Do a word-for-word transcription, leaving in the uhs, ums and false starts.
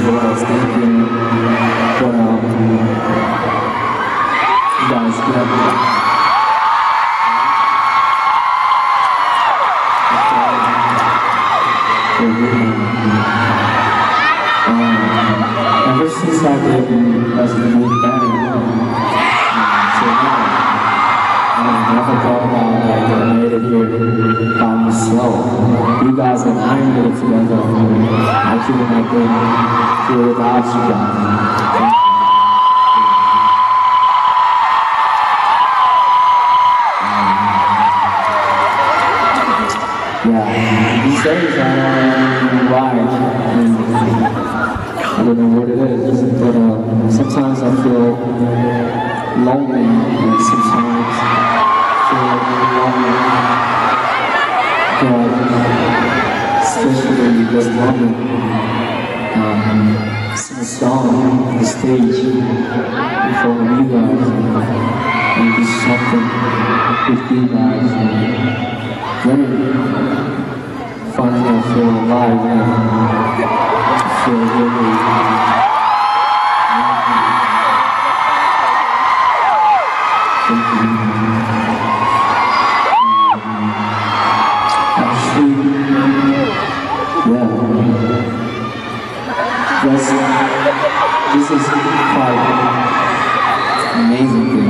what I was thinking. But um, you guys get um, ever since I debuted as a new band, um, till now, I've never thought about like I made it here by myself. You guys and I made it together. I couldn't have been here without you guys. Yeah, these days I don't know why. I don't know what it is, but uh, sometimes I feel lonely, and sometimes I feel lonely. But especially this moment, um, sing a song on the stage in front of you guys, and do something with you guys. Then finally I feel alive and I feel really thank you. Actually, yeah, that's, this is quite amazing thing.